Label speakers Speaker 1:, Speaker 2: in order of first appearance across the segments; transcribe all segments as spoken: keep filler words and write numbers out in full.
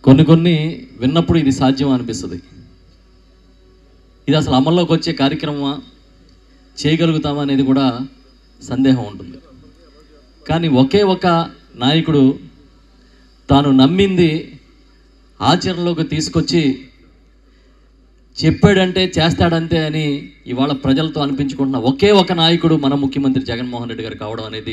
Speaker 1: కొన్ని కొన్ని విన్నప్పుడు ఇది సాధ్యం అనిపిస్తుంది. ఇది అసలు అమల్లోకి వచ్చే కార్యక్రమమా, చేయగలుగుతామా అనేది కూడా సందేహం ఉంటుంది. కానీ ఒకే ఒక నాయకుడు తాను నమ్మింది ఆచరణలోకి తీసుకొచ్చి చెప్పాడంటే చేస్తాడంతే అని ఇవాళ ప్రజలతో అనిపించుకుంటున్న ఒకే ఒక నాయకుడు మన ముఖ్యమంత్రి జగన్మోహన్ రెడ్డి గారు కావడం అనేది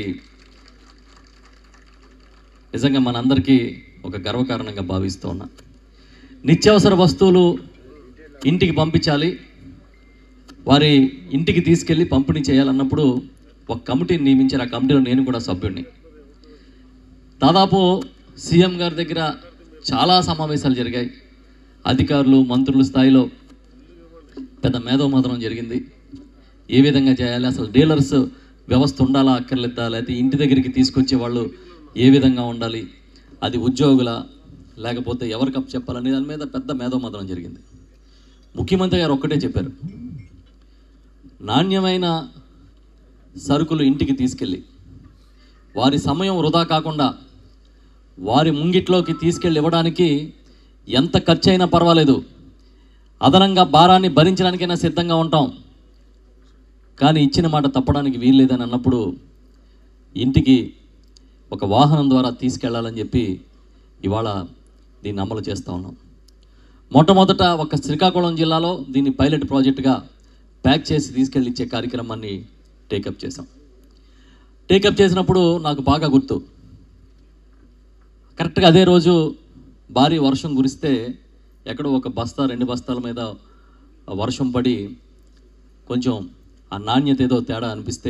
Speaker 1: నిజంగా మనందరికీ ఒక గర్వకారణంగా భావిస్తూ ఉన్నా. నిత్యావసర వస్తువులు ఇంటికి పంపించాలి, వారి ఇంటికి తీసుకెళ్ళి పంపిణీ చేయాలన్నప్పుడు ఒక కమిటీని నియమించారు. ఆ కమిటీలో నేను కూడా సభ్యుడిని. దాదాపు సీఎం గారి దగ్గర చాలా సమావేశాలు జరిగాయి. అధికారులు మంత్రుల స్థాయిలో పెద్ద మేధోమథనం జరిగింది. ఏ విధంగా చేయాలి, అసలు డీలర్స్ వ్యవస్థ ఉండాలా అక్కర్లేదా, లేకపోతే ఇంటి దగ్గరికి తీసుకొచ్చే వాళ్ళు ఏ విధంగా ఉండాలి, అది ఉద్యోగుల లేకపోతే ఎవరికి అప్పు చెప్పాలనే దాని మీద పెద్ద మేధోమథనం జరిగింది. ముఖ్యమంత్రి గారు ఒక్కటే చెప్పారు, నాణ్యమైన సరుకులు ఇంటికి తీసుకెళ్ళి వారి సమయం వృధా కాకుండా వారి ముంగిట్లోకి తీసుకెళ్ళి ఇవ్వడానికి ఎంత ఖర్చు అయినా పర్వాలేదు, అదనంగా భారాన్ని భరించడానికైనా సిద్ధంగా ఉంటాం, కానీ ఇచ్చిన మాట తప్పడానికి వీల్లేదని అన్నప్పుడు ఇంటికి ఒక వాహనం ద్వారా తీసుకెళ్లాలని చెప్పి ఇవాళ దీన్ని అమలు చేస్తూ ఉన్నాం. మొట్టమొదట ఒక శ్రీకాకుళం జిల్లాలో దీన్ని పైలట్ ప్రాజెక్టుగా ప్యాక్ చేసి తీసుకెళ్ళి ఇచ్చే కార్యక్రమాన్ని టేకప్ చేసాం. టేకప్ చేసినప్పుడు నాకు బాగా గుర్తు, కరెక్ట్గా అదే రోజు భారీ వర్షం కురిస్తే ఎక్కడో ఒక బస్తా రెండు బస్తాల మీద వర్షం పడి కొంచెం ఆ నాణ్యత ఏదో తేడా అనిపిస్తే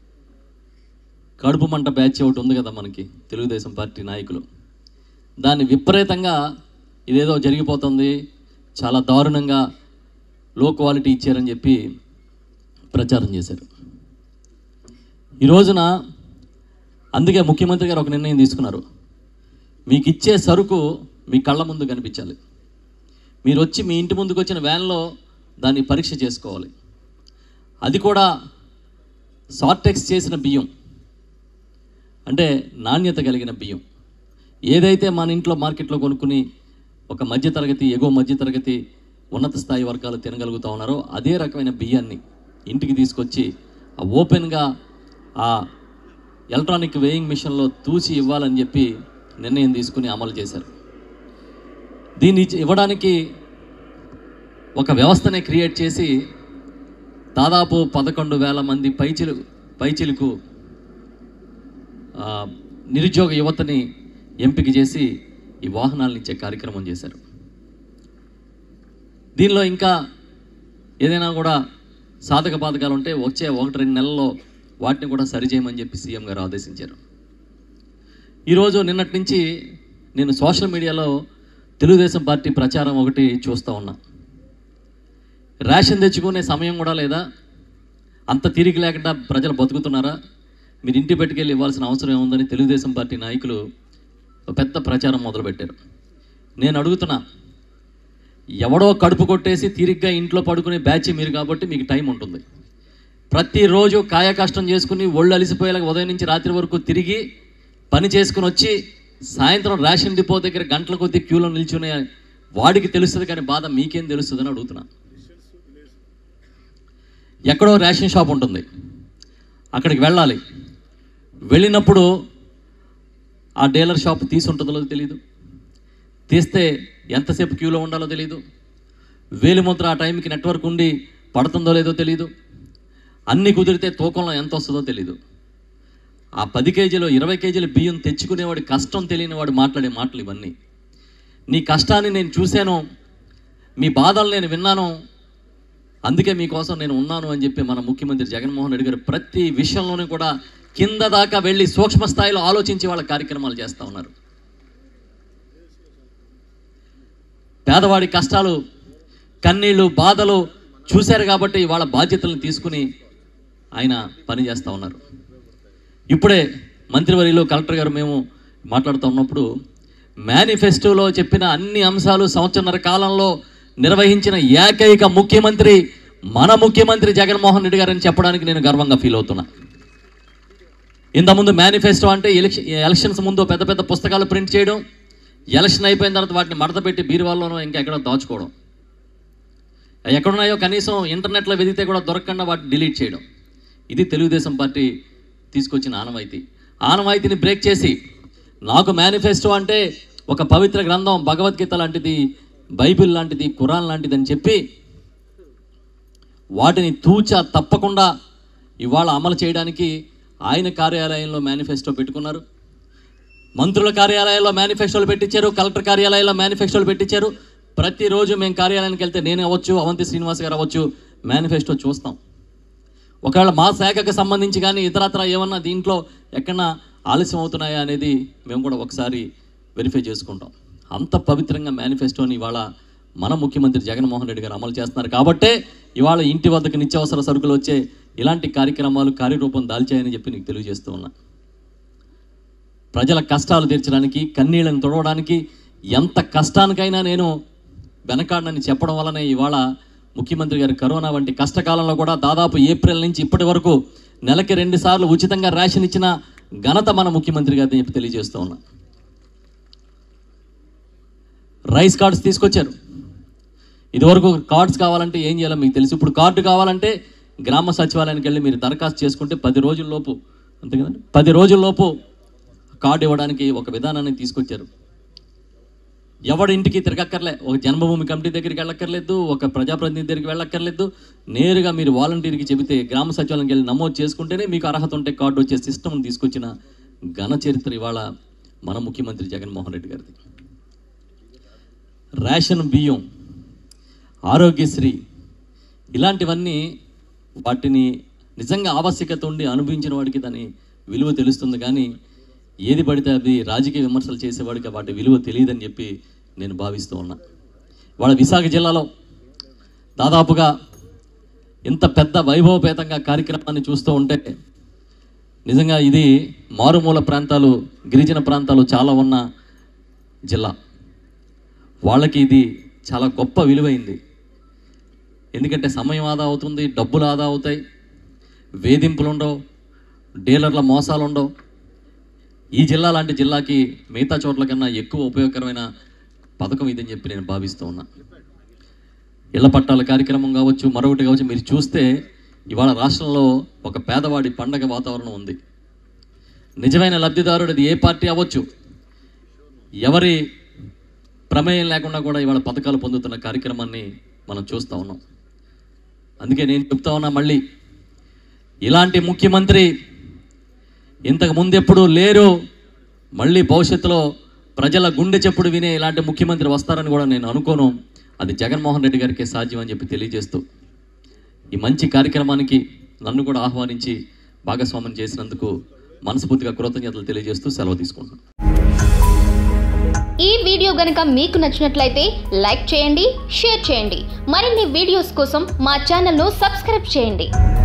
Speaker 1: కడుపు మంట బ్యాచ్ ఒకటి ఉంది కదా మనకి తెలుగుదేశం పార్టీ నాయకులు, దాన్ని విపరీతంగా ఇదేదో జరిగిపోతుంది, చాలా దారుణంగా లో క్వాలిటీ ఇచ్చారని చెప్పి ప్రచారం చేశారు. ఈ రోజున అందుకే ముఖ్యమంత్రి గారు ఒక నిర్ణయం తీసుకున్నారు, మీకు ఇచ్చే సరుకు మీ కళ్ళ ముందు కనిపించాలి, మీరు వచ్చి మీ ఇంటి ముందుకు వచ్చిన వ్యాన్లో దాన్ని పరీక్ష చేసుకోవాలి, అది కూడా సార్టెక్స్ చేసిన బియ్యం అంటే నాణ్యత కలిగిన బియ్యం. ఏదైతే మన ఇంట్లో మార్కెట్లో కొనుక్కుని ఒక మధ్యతరగతి ఎగువ మధ్యతరగతి ఉన్నత స్థాయి వర్గాలు తినగలుగుతూ ఉన్నారో అదే రకమైన బియ్యాన్ని ఇంటికి తీసుకొచ్చి ఆ ఓపెన్గా ఆ ఎలక్ట్రానిక్ వేయింగ్ మిషన్లో తూచి ఇవ్వాలని చెప్పి నిర్ణయం తీసుకుని అమలు చేశారు. దీన్ని ఇవ్వడానికి ఒక వ్యవస్థనే క్రియేట్ చేసి దాదాపు పదకొండు వేల మంది పైచిలు పైచిలుకు నిరుద్యోగ యువతని ఎంపిక చేసి ఈ వాహనాలను ఇచ్చే కార్యక్రమం చేశారు. దీనిలో ఇంకా ఏదైనా కూడా సాధక బాధకాలు ఉంటే వచ్చే ఒకటి రెండు నెలల్లో వాటిని కూడా సరిచేయమని చెప్పి సీఎం గారు ఆదేశించారు. ఈరోజు నిన్నటి నుంచి నేను సోషల్ మీడియాలో తెలుగుదేశం పార్టీ ప్రచారం ఒకటి చూస్తూ ఉన్నా. రేషన్ తెచ్చుకునే సమయం కూడా లేదా, అంత తీరిక లేకుండా ప్రజలు బతుకుతున్నారా, మీరు ఇంటి పెట్టుకెళ్ళి ఇవ్వాల్సిన అవసరం ఏముందని తెలుగుదేశం పార్టీ నాయకులు పెద్ద ప్రచారం మొదలుపెట్టారు. నేను అడుగుతున్నా, ఎవడో కడుపు కొట్టేసి తీరిగ్గా ఇంట్లో పడుకునే బ్యాచ్ మీరు కాబట్టి మీకు టైం ఉంటుంది. ప్రతిరోజు కాయ కష్టం చేసుకుని ఒళ్ళు అలిసిపోయేలాగా ఉదయం నుంచి రాత్రి వరకు తిరిగి పని చేసుకుని వచ్చి సాయంత్రం రేషన్ డిపో దగ్గర గంటల కొద్ది క్యూలో నిల్చునే వాడికి తెలుస్తుంది, కానీ బాధ మీకేం తెలుస్తుందని అడుగుతున్నా. ఎక్కడో రేషన్ షాప్ ఉంటుంది, అక్కడికి వెళ్ళాలి, వెళ్ళినప్పుడు ఆ డీలర్ షాప్ తీసి ఉంటుందో తెలియదు, తీస్తే ఎంతసేపు క్యూలో ఉండాలో తెలియదు, వేలిముద్ర ఆ టైంకి నెట్వర్క్ ఉండి పడుతుందో లేదో తెలియదు, అన్నీ కుదిరితే తూకంలో ఎంత వస్తుందో తెలియదు. ఆ పది కేజీలు ఇరవై కేజీల బియ్యం తెచ్చుకునేవాడి కష్టం తెలియని వాడు మాట్లాడే మాటలు ఇవన్నీ. నీ కష్టాన్ని నేను చూశాను, మీ బాధలు నేను విన్నాను, అందుకే మీకోసం నేను ఉన్నాను అని చెప్పి మన ముఖ్యమంత్రి జగన్మోహన్ రెడ్డి గారు ప్రతి విషయంలోనూ కూడా కింద దాకా వెళ్ళి సూక్ష్మ స్థాయిలో ఆలోచించి వాళ్ళ కార్యక్రమాలు చేస్తూ ఉన్నారు. పేదవాడి కష్టాలు కన్నీళ్ళు బాధలు చూశారు కాబట్టి వాళ్ళ బాధ్యతలను తీసుకుని ఆయన పని చేస్తూ ఉన్నారు. ఇప్పుడే మంత్రివర్యులు కలెక్టర్ గారు మేము మాట్లాడుతూ ఉన్నప్పుడు మేనిఫెస్టోలో చెప్పిన అన్ని అంశాలు సంవత్సరన్నర కాలంలో నిర్వహించిన ఏకైక ముఖ్యమంత్రి మన ముఖ్యమంత్రి జగన్మోహన్ రెడ్డి గారని చెప్పడానికి నేను గర్వంగా ఫీల్ అవుతున్నా. ఇంతకుముందు మేనిఫెస్టో అంటే ఎలక్షన్ ఎలక్షన్స్ ముందు పెద్ద పెద్ద పుస్తకాలు ప్రింట్ చేయడం, ఎలక్షన్ అయిపోయిన తర్వాత వాటిని మడత పెట్టి బీరువాల్లోనో ఇంకెక్కడో దాచుకోవడం, ఎక్కడున్నాయో కనీసం ఇంటర్నెట్లో వెతికితే కూడా దొరకకుండా వాటిని డిలీట్ చేయడం. ఇది తెలుగుదేశం పార్టీ తీసుకొచ్చిన ఆనవాయితీ. ఆనవాయితీని బ్రేక్ చేసి నాకు మేనిఫెస్టో అంటే ఒక పవిత్ర గ్రంథం, భగవద్గీత లాంటిది, బైబిల్ లాంటిది, ఖురాన్ లాంటిది అని చెప్పి వాటిని తూచా తప్పకుండా ఇవాళ అమలు చేయడానికి ఆయన కార్యాలయంలో మేనిఫెస్టో పెట్టుకున్నారు, మంత్రుల కార్యాలయాల్లో మేనిఫెస్టోలు పెట్టించారు, కలెక్టర్ కార్యాలయాల్లో మేనిఫెస్టోలు పెట్టించారు. ప్రతిరోజు మేము కార్యాలయానికి వెళ్తే నేను అవ్వచ్చు, అవంతి శ్రీనివాస్ గారు అవ్వచ్చు, మేనిఫెస్టో చూస్తాం. ఒకవేళ మా శాఖకు సంబంధించి కానీ ఇతరత్ర ఏమన్నా దీంట్లో ఎక్కడన్నా ఆలస్యం అవుతున్నాయా అనేది మేము కూడా ఒకసారి వెరిఫై చేసుకుంటాం. అంత పవిత్రంగా మేనిఫెస్టోని ఇవాళ మన ముఖ్యమంత్రి జగన్మోహన్ రెడ్డి గారు అమలు చేస్తున్నారు. కాబట్టే ఇవాళ ఇంటి వద్దకు నిత్యావసర సరుకులు వచ్చే ఇలాంటి కార్యక్రమాలు కార్యరూపం దాల్చాయని చెప్పి నీకు తెలియజేస్తూ ఉన్నా. ప్రజల కష్టాలు తీర్చడానికి, కన్నీళ్ళని తొడవడానికి ఎంత కష్టానికైనా నేను వెనకాడనని చెప్పడం వల్లనే ఇవాళ ముఖ్యమంత్రి గారు కరోనా వంటి కష్టకాలంలో కూడా దాదాపు ఏప్రిల్ నుంచి ఇప్పటి వరకు నెలకి రెండు సార్లు ఉచితంగా రేషన్ ఇచ్చిన ఘనత మన ముఖ్యమంత్రి గారిని చెప్పి తెలియజేస్తూ ఉన్నా. రైస్ కార్డ్స్ తీసుకొచ్చారు. ఇదివరకు కార్డ్స్ కావాలంటే ఏం చేయాలో మీకు తెలుసు. ఇప్పుడు కార్డు కావాలంటే గ్రామ సచివాలయానికి వెళ్ళి మీరు దరఖాస్తు చేసుకుంటే పది రోజుల్లోపు, అంతే కదండి, పది రోజుల్లోపు కార్డు ఇవ్వడానికి ఒక విధానాన్ని తీసుకొచ్చారు. ఎవడి ఇంటికి తిరగక్కర్లే, ఒక జన్మభూమి కమిటీ దగ్గరికి వెళ్ళక్కర్లేదు, ఒక ప్రజాప్రతినిధి దగ్గరికి వెళ్ళక్కర్లేదు. నేరుగా మీరు వాలంటీర్కి చెబితే గ్రామ సచివాలయానికి వెళ్ళి నమోదు చేసుకుంటేనే మీకు అర్హత ఉంటే కార్డు వచ్చే సిస్టమ్ తీసుకొచ్చిన ఘన చరిత్ర ఇవాళ మన ముఖ్యమంత్రి జగన్మోహన్ రెడ్డి గారిది. రేషన్ బియ్యం, ఆరోగ్యశ్రీ, ఇలాంటివన్నీ వాటిని నిజంగా ఆవశ్యకత ఉండి అనుభవించిన వాడికి దాని విలువ తెలుస్తుంది. కానీ ఏది పడితే అది రాజకీయ విమర్శలు చేసేవాడికి వాటి విలువ తెలియదని చెప్పి నేను భావిస్తూ ఉన్నా. వాళ్ళ విశాఖ జిల్లాలో దాదాపుగా ఇంత పెద్ద వైభవపేతంగా కార్యక్రమాన్ని చూస్తూ ఉంటే నిజంగా ఇది మారుమూల ప్రాంతాలు, గిరిజన ప్రాంతాలు చాలా ఉన్న జిల్లా. వాళ్ళకి ఇది చాలా గొప్ప విలువైంది. ఎందుకంటే సమయం ఆదా అవుతుంది, డబ్బులు ఆదా అవుతాయి, వేధింపులు ఉండవు, డీలర్ల మోసాలు ఉండవు. ఈ జిల్లా లాంటి జిల్లాకి మిగతా చోట్ల కన్నా ఎక్కువ ఉపయోగకరమైన పథకం ఇదని చెప్పి నేను భావిస్తూ ఉన్నా. ఇళ్ల పట్టాల కార్యక్రమం కావచ్చు, మరొకటి కావచ్చు, మీరు చూస్తే ఇవాళ రాష్ట్రంలో ఒక పేదవాడి పండగ వాతావరణం ఉంది. నిజమైన లబ్ధిదారుడు అది ఏ పార్టీ అవ్వచ్చు, ఎవరి ప్రమేయం లేకుండా కూడా ఇవాళ పథకాలు పొందుతున్న కార్యక్రమాన్ని మనం చూస్తూ ఉన్నాం. అందుకే నేను చెప్తా ఉన్నా, మళ్ళీ ఇలాంటి ముఖ్యమంత్రి ఇంతకు ముందు ఎప్పుడు లేరు. మళ్ళీ భవిష్యత్తులో ప్రజల గుండె చెప్పుడు వినే ఇలాంటి ముఖ్యమంత్రి వస్తారని కూడా నేను అనుకోను. అది జగన్మోహన్ రెడ్డి గారికి సాధ్యం అని చెప్పి తెలియజేస్తూ ఈ మంచి కార్యక్రమానికి నన్ను కూడా ఆహ్వానించి భాగస్వామ్యం చేసినందుకు మనస్ఫూర్తిగా కృతజ్ఞతలు తెలియజేస్తూ సెలవు తీసుకుంటున్నాను.
Speaker 2: ఈ వీడియో గనుక మీకు నచ్చినట్లయితే లైక్ చేయండి, షేర్ చేయండి. మరిన్ని వీడియోస్ కోసం మా ఛానల్ను సబ్స్క్రైబ్ చేయండి.